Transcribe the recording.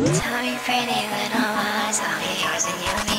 Tell me pretty little lies, I'll be yours and you'll be